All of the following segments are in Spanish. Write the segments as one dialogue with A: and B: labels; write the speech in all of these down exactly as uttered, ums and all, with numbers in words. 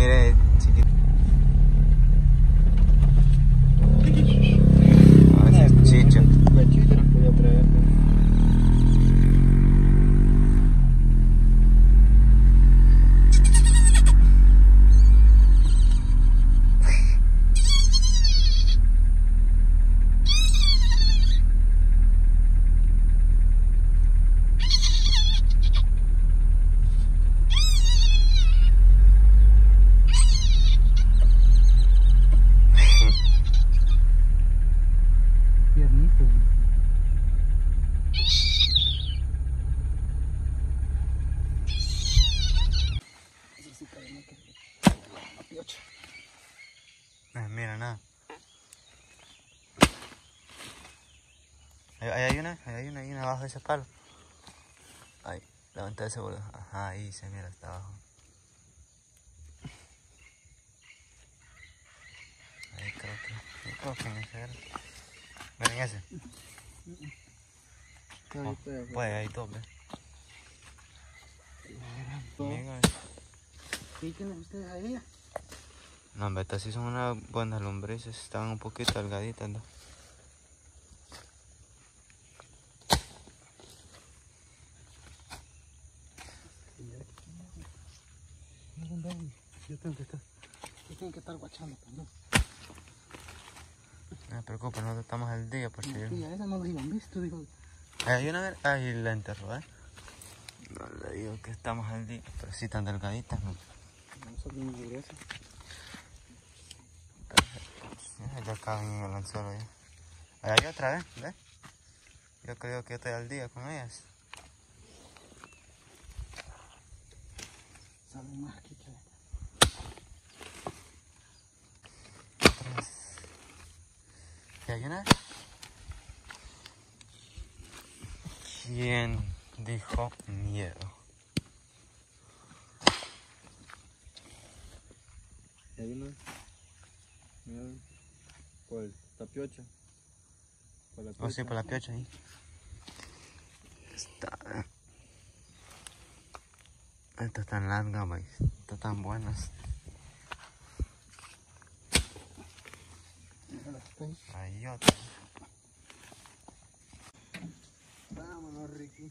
A: mire, chiquito. A ver si es chicha.
B: La chicha las podía traer.
A: Eh, mira, nada. Ahí, ahí hay una, ahí hay una, ahí una abajo de ese palo. Ahí, levanta ese boludo. Ajá, ahí se mira hasta abajo. Ahí creo que, yo creo que en ese era. Miren ese. Oh, pues ahí dos, ¿ves? Miren,
B: ¿Qué tienen ustedes ahí?
A: no, hombre, estas sí son unas buenas lombrices, estaban un poquito delgaditas, ¿no?
B: Yo tengo que estar, yo tengo que estar guachando también.
A: No me preocupes, nosotros estamos al día por si...
B: No, sí, a esa no lo iban visto, digo.
A: Hay una vez, ahí la enterró, ¿eh? No le digo que estamos al día, pero sí tan delgaditas, ¿no?
B: No son bien gruesas.
A: Ya caben en el anzuelo ya. Ahí hay otra vez, ¿ves? Yo creo que estoy al día con ellas.
B: Salen más aquí que...
A: Tres. ¿Y hay una? ¿Quién dijo miedo?
B: Hay una... Mira, por la piocha. Por la piocha.
A: Oh, sí, por la piocha ahí. Está. Estas están largas, maíz. Estas están buenas. Hay otra.
B: Vámonos, Ricky.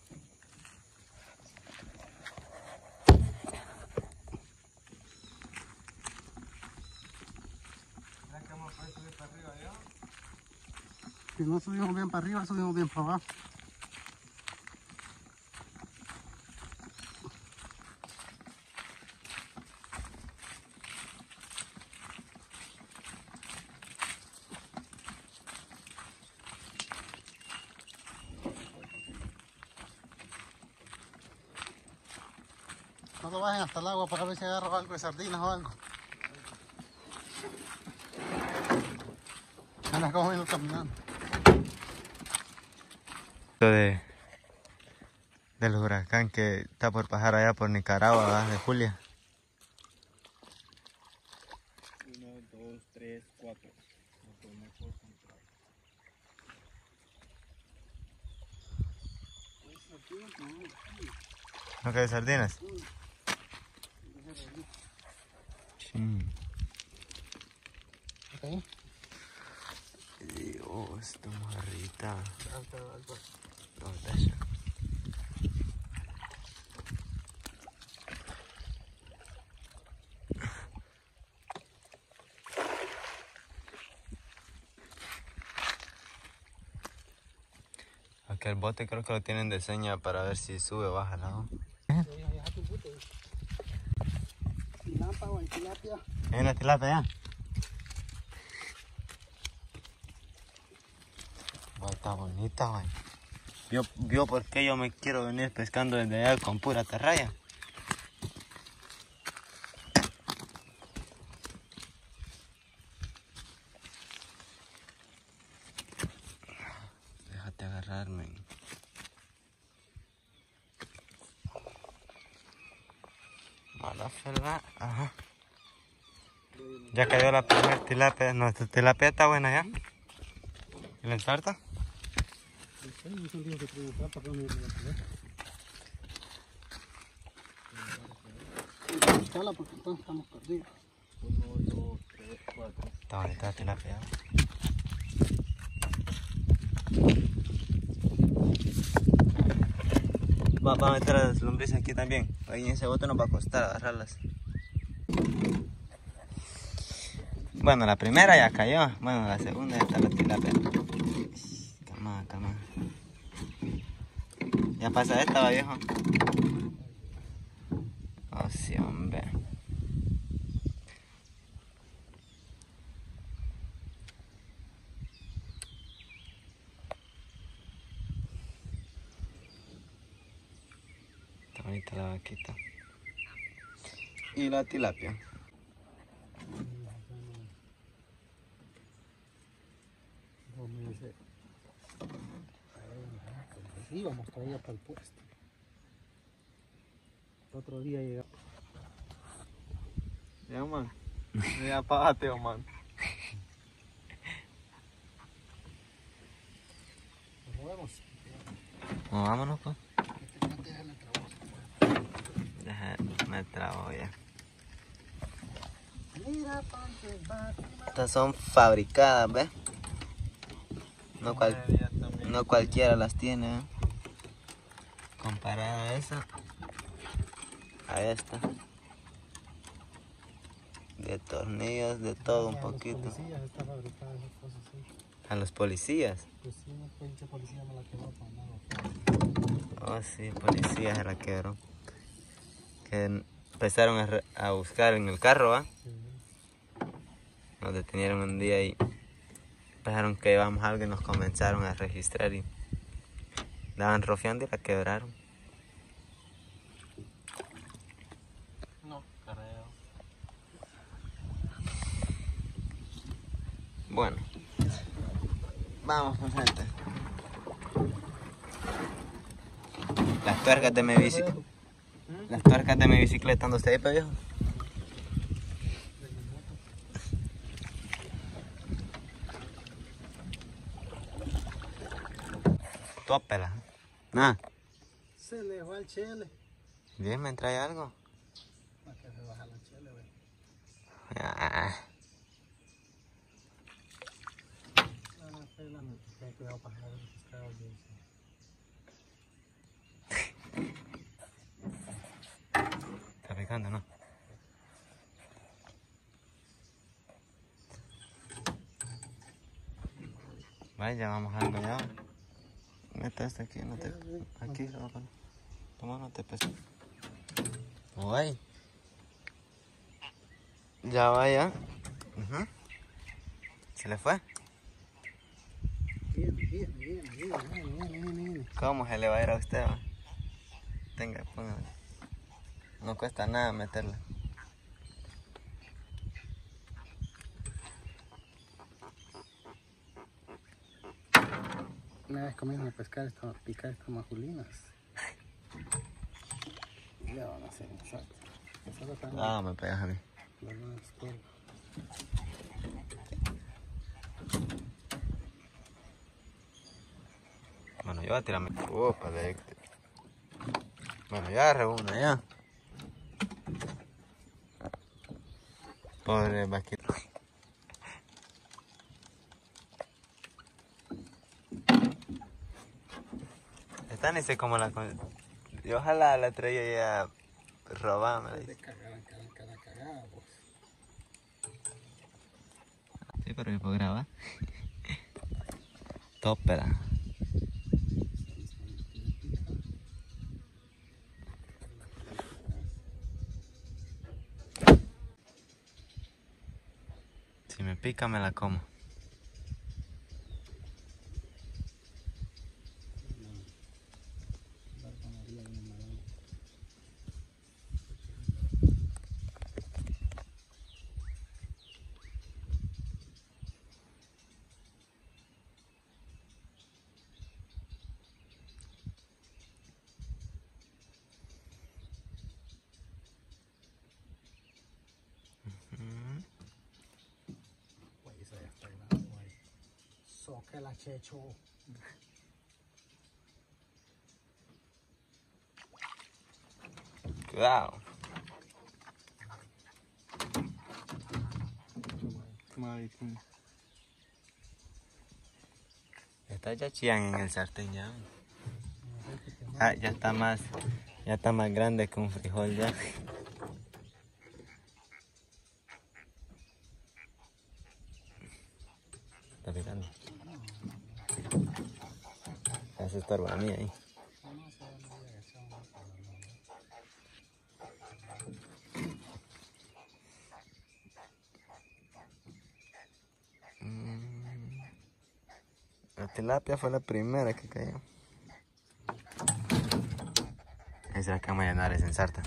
A: Subir para arriba ya.
B: Si no subimos bien para arriba, subimos bien para abajo. No lo bajen hasta el agua para ver si agarro algo de sardinas o algo. Anda como vino caminando.
A: De, del huracán que está por pasar allá por Nicaragua, ¿verdad? De Julia.
B: Uno, dos, tres, cuatro.
A: ¿No que de sardinas? Sí.
B: Okay.
A: Dios, esta mojarrita.
B: Alto, alto.
A: No, tacha. Aquí el bote creo que lo tienen de seña para ver si sube o baja, ¿no? ¿Hay una tilapia ya? Guay, está bonita, guay. ¿Vio, ¿Vio por qué yo me quiero venir pescando desde allá con pura atarraya? Déjate agarrarme. Mala fela, ajá. Ya cayó la primera tilapia. No, esta tilapia está buena ya. ¿Y la ensarta?
B: buscarla porque entonces estamos perdidos.
C: Uno, dos, tres, cuatro.
A: Está bonita la tilapia. Va, va a meter las lombrices aquí también. Ahí en ese bote nos va a costar agarrarlas. Bueno, la primera ya cayó. Bueno, la segunda ya está la tilapia. Cama, cama. Ya pasa esta, va, viejo. Oh, sí, hombre. Está bonita la vaquita. Y la tilapia.
B: Íbamos todavía para el puesto. El otro día llegamos.
C: Ya, man. Ya apágate, man.
B: Nos vemos.
A: No, vámonos, pues. Deja, me trabo ya. Estas son fabricadas, ¿ves? No, cual, no cualquiera las tiene, ¿eh? Comparada a esa, a esta. De tornillos, de todo un poquito.
B: A los policías está fabricada esas cosas así.
A: ¿A los policías?
B: Pues sí, una pinche policía me la quedó para nada.
A: Oh, sí, policías se la quebró. Que empezaron a, re- a buscar en el carro, ¿va?
B: Sí.
A: Nos detenieron un día y pensaron que llevamos algo y nos comenzaron a registrar y daban rofeando y la quebraron.
C: No, careo.
A: Bueno, vamos pues, gente. Las tuercas de mi bicicleta. Las tuercas de mi bicicleta, ¿dónde está ahí, pe, viejo? Tópela. Nah.
B: Se le va el chele.
A: Bien, ¿me trae algo?
B: Para que se baja la chele, güey.
A: Ah,
B: No, no, pela, no. Ten cuidado para jalar los pescados, güey.
A: está picando, ¿no? Vaya, vamos algo ya. Mete este aquí, no te... Aquí se va a poner. Toma, no te peses. Uy. Ya vaya. Ujú. ¿Se le fue?
B: Bien, bien, bien, bien, bien, bien, bien, bien.
A: ¿Cómo se le va a ir a usted, va? Tenga, póngale. No cuesta nada meterla.
B: Una vez comimos a pescar, esta, picar estas majulinas. Ya van a ser exacto. Solo están
A: Ah, me pegas a mí.
B: las nuevas escuelas.
A: Bueno, yo voy a tirarme. Opa, de... Bueno, ya agarré una, ya. Pobre vaquita. Esta ni sé cómo la... con- Yo ojalá la traía ya robada.
B: De cagada, cagada, cagada, cagada, pues.
A: Sí, pero yo puedo grabar. Tópera. Si me pica, me la como.
B: Güey, esa ya está grande, güey. Soque la checho.
A: Cuidado.
C: maritín.
A: Estas ya chillan en el sartén ya. Ah, ya está más, ya está más grande que un frijol ya. Está picando. Ya se estorba a mí ahí. Mm. La tilapia fue la primera que cayó. Esa es la que vamos a llenar esa ensarta.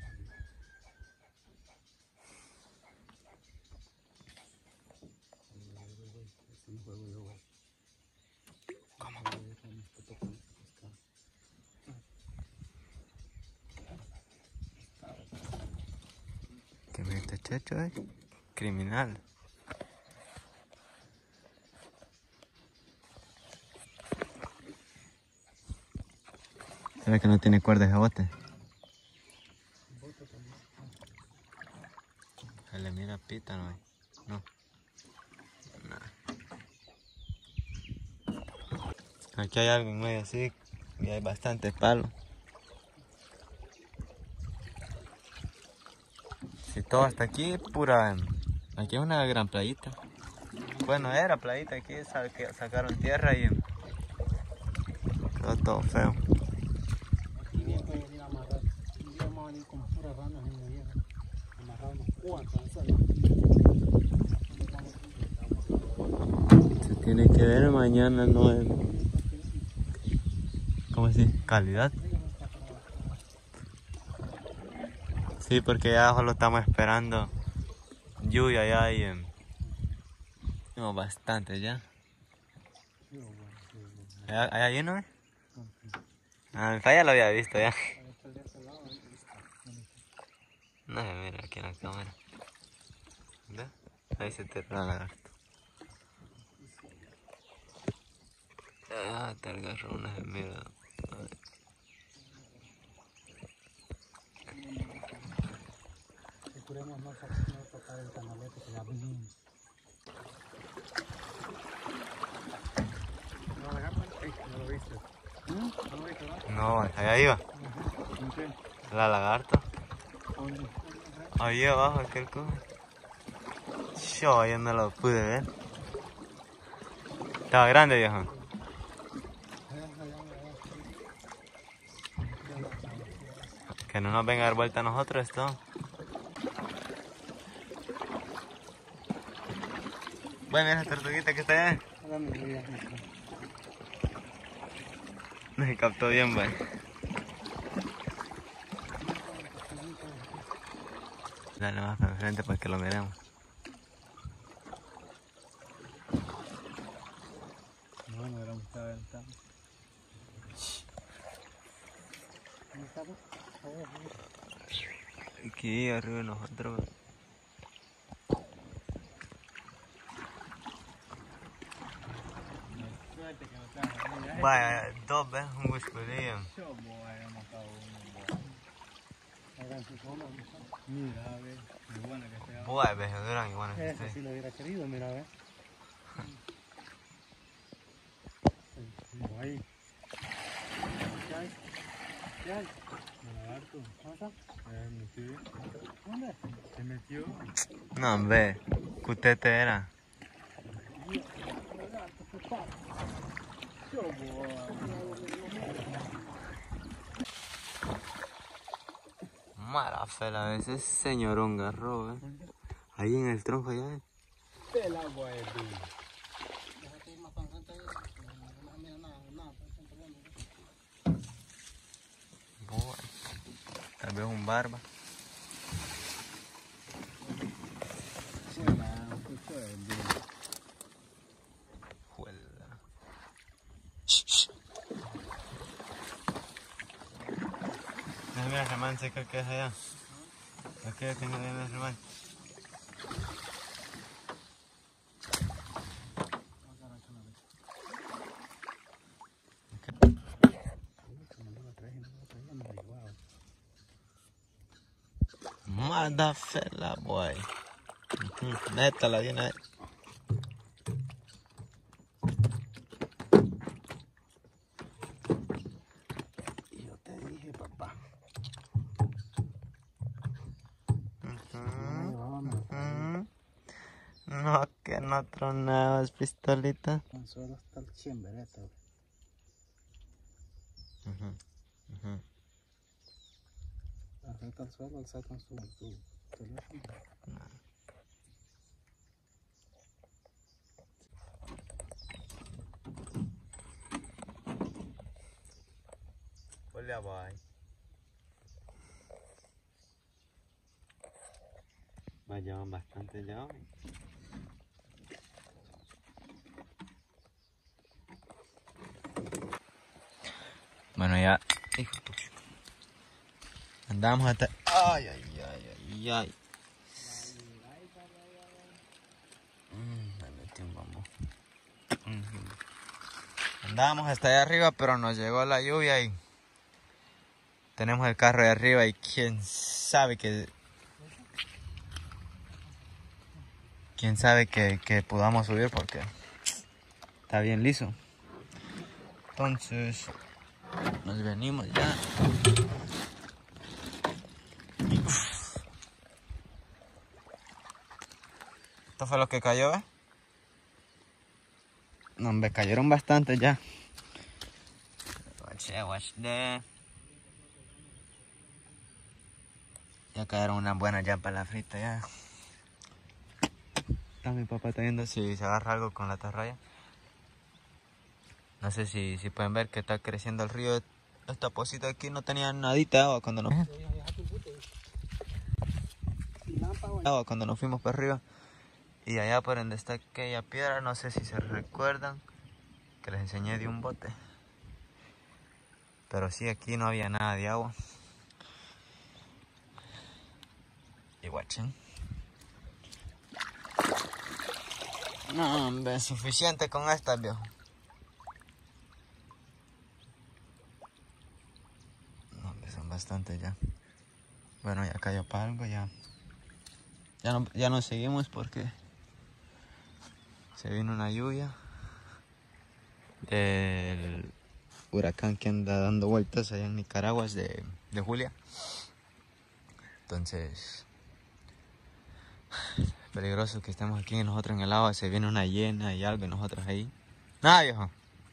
A: Que me este checho es criminal. ¿Será que no tiene cuerda de bote? Se le mira pita, ¿no? No. No. Aquí hay algo en medio así y hay bastantes palos. Si todo hasta aquí, pura... Aquí es una gran playita. Bueno, era playita, aquí sacaron tierra y quedó todo feo.
B: Aquí bien pueden venir a amarrar. Un día vamos a venir con puras ranas en la vieja. Amarrar unos cuantos.
A: Se tiene que ver mañana, no en... ¿Cómo así? ¿Calidad? Sí, porque ya solo estamos esperando lluvia ya y... Eh, no, bastante ya. ¿Hay allí no? Ah, mi falla lo había visto ya. No se mira aquí en la cámara. ¿Ve? Ahí se te la lagarto. Ah, te agarró una se mira.
B: Procuremos no tocar el canalete que ya bien. No, no lo viste. ¿No lo viste, verdad?
A: No, allá iba. La lagarta. Ahí abajo, aquel cojo. Yo ya no lo pude ver. Estaba grande, viejo. Que no nos venga a dar vuelta a nosotros esto. Bueno, esa tortuguita que está allá. No se captó bien, güey. Dale más para enfrente para que lo miremos.
C: No, no era mucha ventana.
A: Aquí arriba de nosotros. Vaya, dos veces un buscurillo.
C: Mira, a ver, qué buena que sea.
A: Buah, veces duran y bueno que
B: Ese
A: esté.
B: sí lo hubiera querido, mira, a ver. Ahí. ¿Qué hay? ¿Qué hay?
C: Lagarto.
B: ¿Dónde está?
C: Se metió.
B: ¿Dónde?
C: Se metió.
A: No, hombre, cutete era. Mala fela, a veces señorón garro, eh. Ahí en el tronco allá.
C: El agua es dulce.
B: Déjate ir más para enfrente ahí. No mira nada, nada.
A: Buah. Tal vez un barba. Juela. Mira, Germán, seca que es allá. Aquí tengo bien el Germán. Manda fela, boy. Neta la viene ahí. No, que no tronabas, pistolita.
B: Con solo está el chimbereta.
A: Ujú, ujú.
B: Afecta el suelo, alza con su tu teléfono.
A: Hola, bye. Va, llevan bastante ya hoy. Bueno, ya. Hijo de pucha. Andamos hasta. Ay, ay, ay, ay, ay. Mm, me metí un bambú. Ujú. Andábamos hasta allá arriba, pero nos llegó la lluvia y tenemos el carro de arriba y quién sabe que quién sabe que, que podamos subir porque está bien liso. Entonces nos venimos ya. Esto fue lo que cayó, ¿eh? No, me cayeron bastante ya. Watch that, watch that. Ya cayeron unas buenas ya para la frita ya. Está mi papá está viendo si se agarra algo con la atarraya. No sé si, si pueden ver que está creciendo el río. Esta posita aquí no tenía nadita de agua cuando nos, agua cuando nos fuimos para arriba. Y allá por donde está aquella piedra, no sé si se recuerdan que les enseñé de un bote. Pero sí, aquí no había nada de agua. Y guachen. No, hombre, suficiente con estas, viejo. No, hombre, son bastantes ya. Bueno, ya cayó para algo, ya. Ya no, ya no seguimos porque se vino una lluvia del huracán que anda dando vueltas allá en Nicaragua, es de, de Julia. Entonces, peligroso que estemos aquí y nosotros en el agua, se viene una llena y algo y nosotros ahí. Nada, viejo.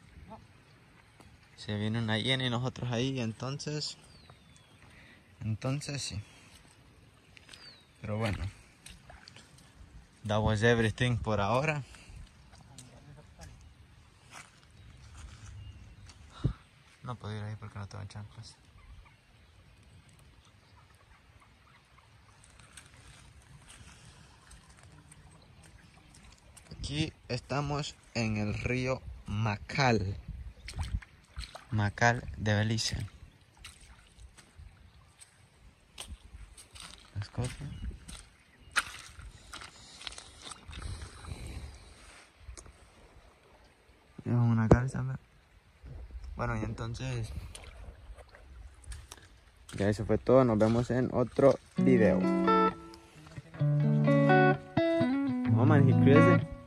A: Se viene una llena y nosotros ahí, entonces, entonces sí. Pero bueno, that was everything por ahora. No puedo ir ahí porque no tengo chanclas. Aquí estamos en el río Macal. Macal de Belice. Escocia. Es una calza. Bueno, y entonces ya eso fue todo. Nos vemos en otro video. Oh man, he crazy.